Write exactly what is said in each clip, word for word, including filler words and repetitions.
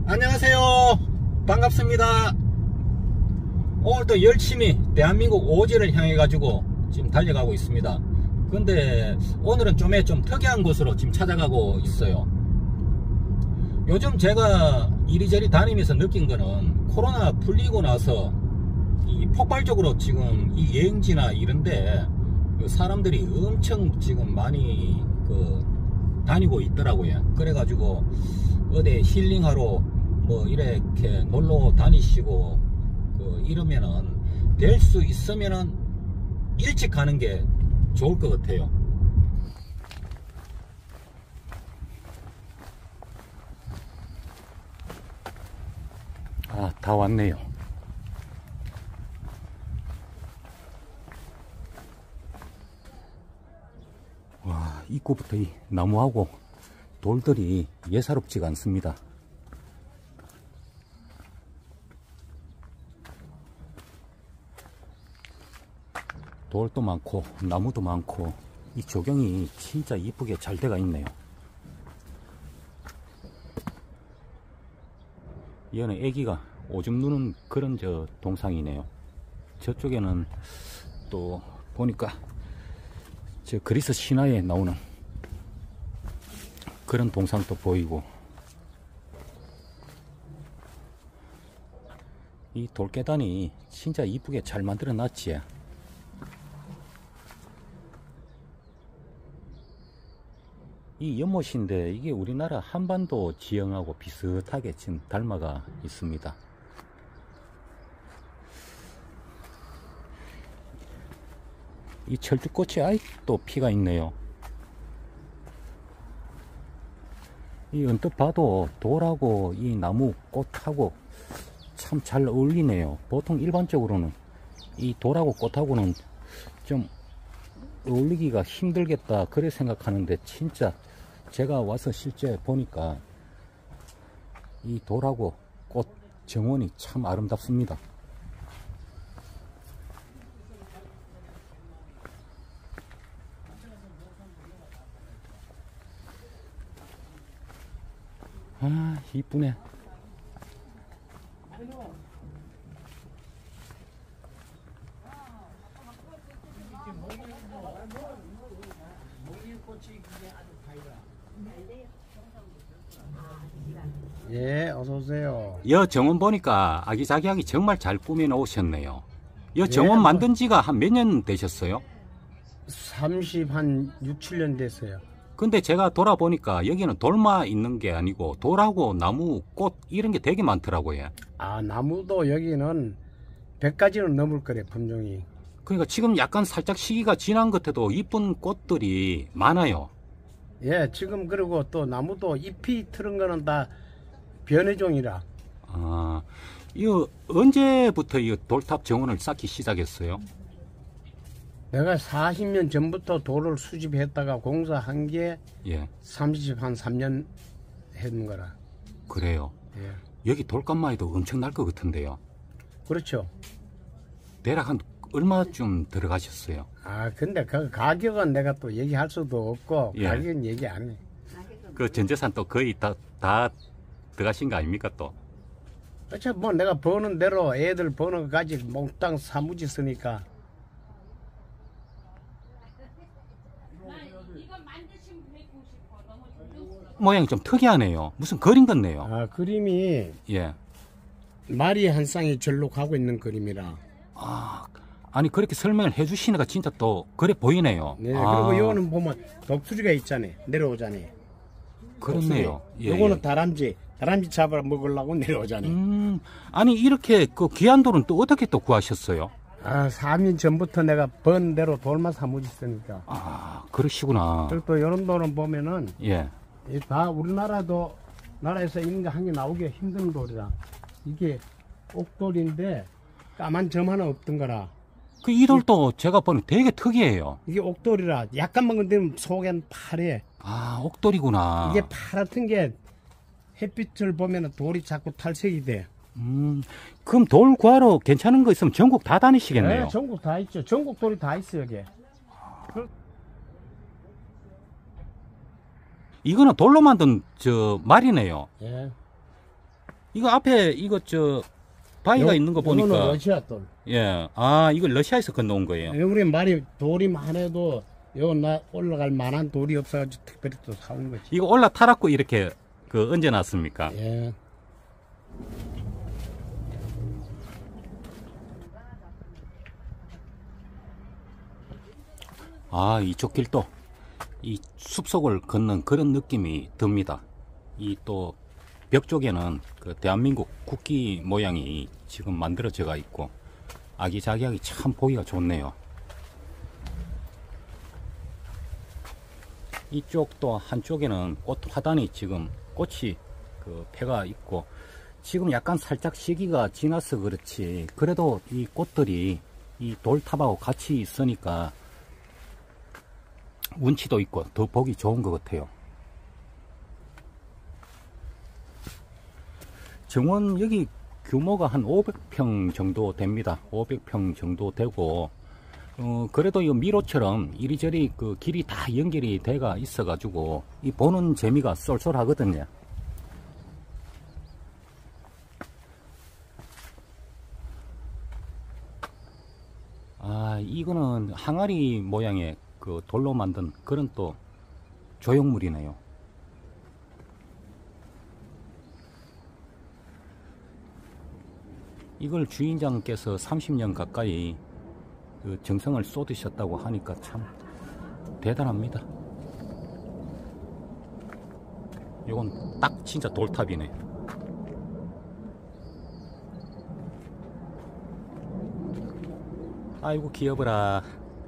안녕하세요. 반갑습니다. 오늘도 열심히 대한민국 오지를 향해 가지고 지금 달려가고 있습니다. 근데 오늘은 좀, 좀 특이한 곳으로 지금 찾아가고 있어요. 요즘 제가 이리저리 다니면서 느낀 거는 코로나 풀리고 나서 이 폭발적으로 지금 이 여행지나 이런데 사람들이 엄청 지금 많이 그 다니고 있더라고요. 그래가지고 어디 힐링하러 뭐 이렇게 놀러 다니시고 그 이러면은 될 수 있으면은 일찍 가는 게 좋을 것 같아요. 아, 다 왔네요. 와, 입구부터 이 나무하고 돌들이 예사롭지가 않습니다. 돌도 많고 나무도 많고 이 조경이 진짜 이쁘게 잘 돼가 있네요. 이거는 애기가 오줌 누는 그런 저 동상이네요. 저쪽에는 또 보니까 저 그리스 신화에 나오는 그런 동상도 보이고, 이 돌계단이 진짜 이쁘게 잘 만들어 놨지. 이 연못인데 이게 우리나라 한반도 지형하고 비슷하게 지금 닮아가 있습니다. 이 철쭉꽃이 아직도 피가 있네요. 이 언뜻 봐도 돌하고 이 나무 꽃하고 참 잘 어울리네요. 보통 일반적으로는 이 돌하고 꽃하고는 좀 어울리기가 힘들겠다 그래 생각하는데, 진짜 제가 와서 실제 보니까 이 돌하고 꽃 정원이 참 아름답습니다. 아, 이쁘네. 예, 어서오세요. 여 정원 보니까 아기자기하게 정말 잘 꾸며 놓으셨네요. 여 예, 정원 뭐. 만든 지가 한 몇 년 되셨어요? 삼십, 한 육, 칠 년 됐어요. 근데 제가 돌아보니까 여기는 돌만 있는 게 아니고 돌하고 나무, 꽃 이런 게 되게 많더라고요. 아, 나무도 여기는 백 가지는 넘을 거래, 품종이. 그러니까 지금 약간 살짝 시기가 지난 것 같아도 이쁜 꽃들이 많아요. 예, 지금 그리고 또 나무도 잎이 트는 거는 다 변해종이라. 아, 이거 언제부터 이 돌탑 정원을 쌓기 시작했어요? 내가 사십 년 전부터 돌을 수집했다가 공사한 게 예, 삼십, 한 삼 년 했는 거라. 그래요. 예. 여기 돌값만 해도 엄청날 것 같은데요. 그렇죠. 대략 한 얼마쯤 들어가셨어요? 아, 근데 그 가격은 내가 또 얘기할 수도 없고, 예. 가격은 얘기 안 해. 그 전재산 또 거의 다, 다 들어가신 거 아닙니까 또? 어차피 뭐 내가 버는 대로 애들 버는 거까지 몽땅 사무지 쓰니까. 모양이 좀 특이하네요. 무슨 그림 같네요. 아, 그림이 예. 말이 한 쌍이 절로 가고 있는 그림이라. 아, 아니 그렇게 설명을 해주시니까 진짜 또 그래 보이네요. 네, 아, 그리고 요거는 보면 독수리가 있잖아요. 내려오잖아요. 그렇네요. 독수리. 예, 요거는 예. 다람쥐. 다람쥐 잡아 먹으려고 내려오잖아요. 음, 아니 이렇게 그 귀한 돌은 또 어떻게 또 구하셨어요? 아, 삼 년 전부터 내가 번 대로 돌만 사무지 쓰니까. 아, 그러시구나. 그리고 또 요런 돌은 보면은 예. 이 다 우리나라도 나라에서 있는 거 한 개 나오기 힘든 돌이라. 이게 옥돌인데 까만 점 하나 없던 거라. 그 이 돌도 제가 보니 되게 특이해요. 이게 옥돌이라 약간만 건드리면 속엔 파래. 아, 옥돌이구나. 이게 파랗던 게 햇빛을 보면 돌이 자꾸 탈색이 돼. 음, 그럼 돌 구하러 괜찮은 거 있으면 전국 다 다니시겠네요. 네, 전국 다 있죠. 전국 돌이 다 있어 여기. 이거는 돌로 만든 저 말이네요. 예. 이거 앞에 이거 저 바위가 요- 있는 거 요거는 보니까 러시아 돌. 예, 아 이거 러시아에서 건너온 거예요. 우리 말이 돌이만 해도 요 나 올라갈 만한 돌이 없어가지고 특별히 또 사온 거지. 이거 올라타라고 이렇게 그 얹어놨습니까? 예. 아 이쪽 길도 이 숲속을 걷는 그런 느낌이 듭니다. 이 또 벽 쪽에는 그 대한민국 국기 모양이 지금 만들어져가 있고 아기자기하게 참 보기가 좋네요. 이쪽도 한쪽에는 꽃 화단이 지금 꽃이 그 폐가 있고 지금 약간 살짝 시기가 지나서 그렇지 그래도 이 꽃들이 이 돌탑하고 같이 있으니까 운치도 있고 더 보기 좋은 것 같아요. 정원 여기 규모가 한 오백 평 정도 됩니다. 오백 평 정도 되고 어, 그래도 이 미로처럼 이리저리 그 길이 다 연결이 돼가 있어 가지고 이 보는 재미가 쏠쏠하거든요. 아 이거는 항아리 모양의 그 돌로 만든 그런 또 조형물이네요. 이걸 주인장께서 삼십 년 가까이 그 정성을 쏟으셨다고 하니까 참 대단합니다. 이건 딱 진짜 돌탑이네. 아이고 귀여워라.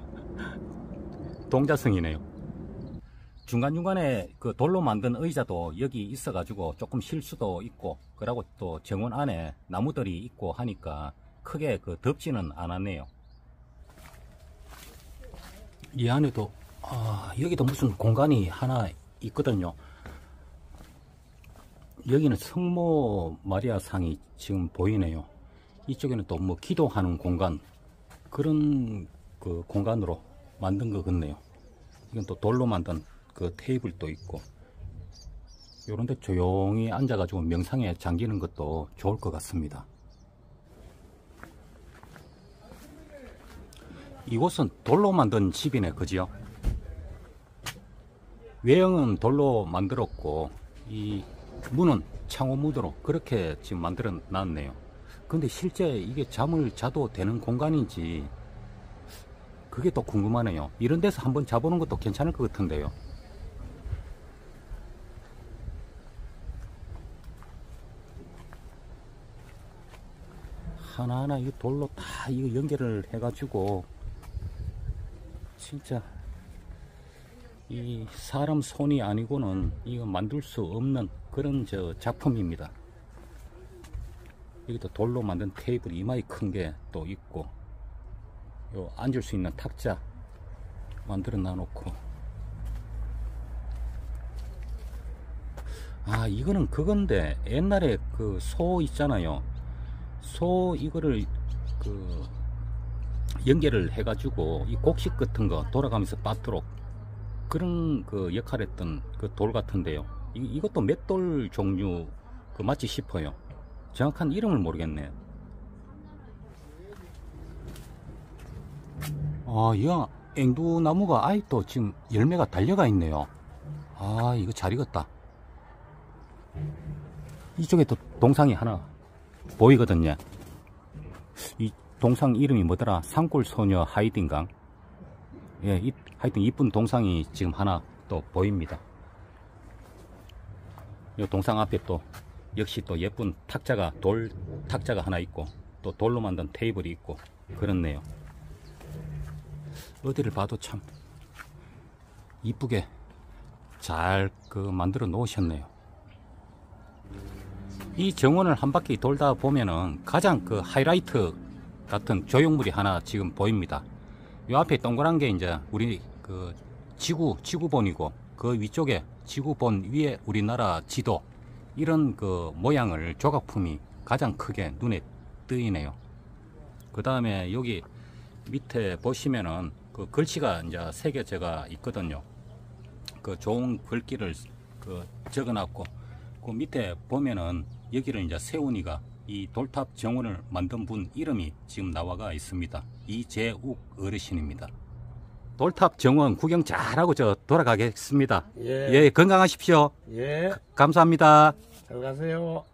동자승이네요. 중간중간에 그 돌로 만든 의자도 여기 있어 가지고 조금 쉴 수도 있고 그러고 또 정원 안에 나무들이 있고 하니까 크게 그 덥지는 않았네요. 이 안에도 아, 여기도 무슨 공간이 하나 있거든요. 여기는 성모 마리아 상이 지금 보이네요. 이쪽에는 또 뭐 기도하는 공간 그런 그 공간으로 만든 것 같네요. 이건 또 돌로 만든 그 테이블도 있고 요런데 조용히 앉아가지고 명상에 잠기는 것도 좋을 것 같습니다. 이곳은 돌로 만든 집이네, 그지요? 외형은 돌로 만들었고 이 문은 창호무드로 그렇게 지금 만들어 놨네요. 근데 실제 이게 잠을 자도 되는 공간인지 그게 또 궁금하네요. 이런 데서 한번 자보는 것도 괜찮을 것 같은데요. 하나하나 이 돌로 다 이거 연결을 해가지고 진짜 이 사람 손이 아니고는 이거 만들 수 없는 그런 저 작품입니다. 여기도 돌로 만든 테이블 이마이 큰 게 또 있고 요 앉을 수 있는 탁자 만들어 놔놓고 아 이거는 그건데 옛날에 그 소 있잖아요. 소 이거를 그 연결을 해가지고 이 곡식 같은 거 돌아가면서 빠도록 그런 그 역할을 했던 그 돌 같은데요. 이, 이것도 맷돌 종류 그 맞지 싶어요. 정확한 이름을 모르겠네요. 아, 이 앵두나무가 아직도 지금 열매가 달려가 있네요. 아, 이거 잘 익었다. 이쪽에 또 동상이 하나 보이거든요. 이 동상 이름이 뭐더라? 산골소녀 하이든강. 예, 이, 하여튼 이쁜 동상이 지금 하나 또 보입니다. 이 동상 앞에 또 역시 또 예쁜 탁자가 돌 탁자가 하나 있고 또 돌로 만든 테이블이 있고 그렇네요. 어디를 봐도 참 이쁘게 잘 그 만들어 놓으셨네요. 이 정원을 한 바퀴 돌다 보면은 가장 그 하이라이트 같은 조형물이 하나 지금 보입니다. 요 앞에 동그란 게 이제 우리 그 지구 지구본이고 그 위쪽에 지구본 위에 우리나라 지도 이런 그 모양을 조각품이 가장 크게 눈에 띄네요. 그 다음에 여기 밑에 보시면은 그 글씨가 이제 새겨져가 있거든요. 그 좋은 글귀를 그 적어놨고 그 밑에 보면은 여기를 이제 세운이가 이 돌탑 정원을 만든 분 이름이 지금 나와가 있습니다. 이재욱 어르신입니다. 돌탑 정원 구경 잘하고 저 돌아가겠습니다. 예. 예, 건강하십시오. 예. 감사합니다. 잘 가세요.